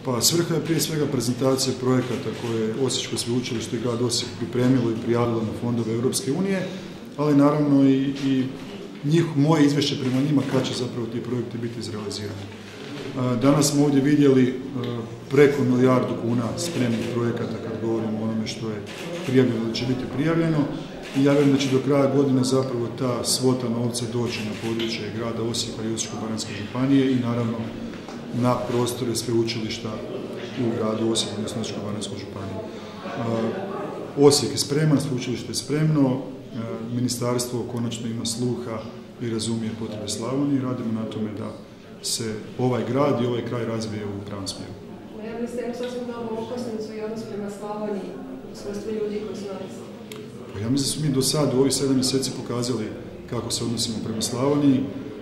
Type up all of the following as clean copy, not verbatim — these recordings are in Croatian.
Pa svrha je prije svega prezentacija projekata koje je Osječko sveučilište i grad Osijek pripremilo i prijavilo na fondove Europske unije, ali naravno i moje izvješće prema njima kad će zapravo ti projekti biti izrealizirani. Danas smo ovdje vidjeli preko 1 milijardu kuna spremnih projekata kad govorimo o onome što je prijavljeno ili će biti prijavljeno i ja vjerujem da će do kraja godine zapravo ta svota novca doći na područje grada Osijeka i Osječko-baranjske županije i naravno na prostore sveučilišta u gradu Osijeku, odnosno Osječko-baranjskoj županiji. Osijek je spreman, sveučilište je spremno, ministarstvo konačno ima sluha i razumije potrebe Slavonije i radimo na tome da se ovaj grad i ovaj kraj razvije u pravom smjeru. Najavili ste jednu sasvim novu okosnicu i odnos prema Slavoniji, u svojstvu ljudi koji su nas. Ja mislim da smo mi do sad u ovih 7 mjeseci pokazali kako se odnosimo prema Slavoniji.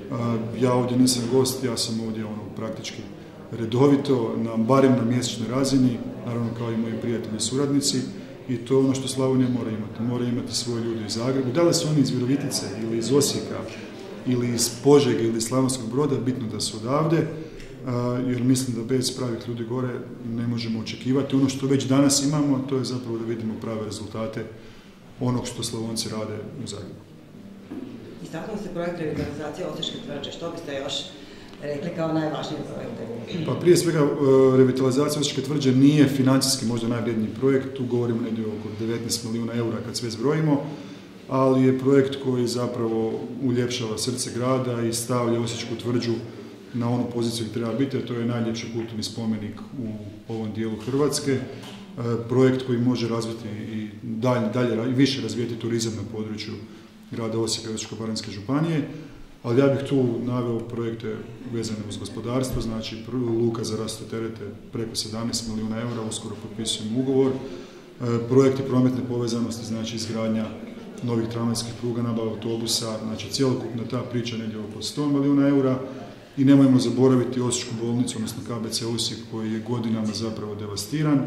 Ja ovdje nisam gost, ja sam ovdje praktički redovito, barem na mjesečnoj razini, naravno kao i moji prijatelji i suradnici, i to je ono što Slavonija mora imati. Mora imati svoje ljude iz Zagreba. Da li su oni iz Virovitice ili iz Osijeka ili iz Požege ili iz Slavonskog Broda, bitno da su odavde, jer mislim da bez pravih ljudi gore ne možemo očekivati. Ono što već danas imamo, to je zapravo da vidimo prave rezultate onog što Slavonci rade u Zagrebu. Istaknuli ste projekt revitalizacije Osječke tvrđe. Što biste još rekli kao najvažnije projekte? Pa prije svega, revitalizacija Osječke tvrđe nije financijski možda najvrijedniji projekt. Tu govorimo negdje oko 19 milijuna eura kad sve zbrojimo, ali je projekt koji zapravo uljepšava srce grada i stavlja Osječku tvrđu na onu poziciju gdje treba biti, a to je najljepši kulturni spomenik u ovom dijelu Hrvatske. Projekt koji može razviti i dalje više razvijeti turizam na području grada Osijeka i Osječko-baranjske županije, ali ja bih tu naveo projekte vezane uz gospodarstvo, znači luka za rasute terete preko 17 milijuna eura, uskoro potpisujemo ugovor, projekti prometne povezanosti, znači izgradnja novih tramvajskih pruga, nabava autobusa, znači cjelokupna ta priča negdje oko 100 milijuna eura i nemojmo zaboraviti Osječku bolnicu, odnosno KBC Osijek koji je godinama zapravo devastiran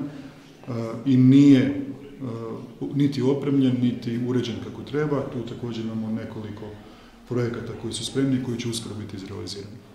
i nije niti opremljen, niti uređen kako treba. Tu također imamo nekoliko projekata koji su spremni i koji će uskoro biti izrealizirani.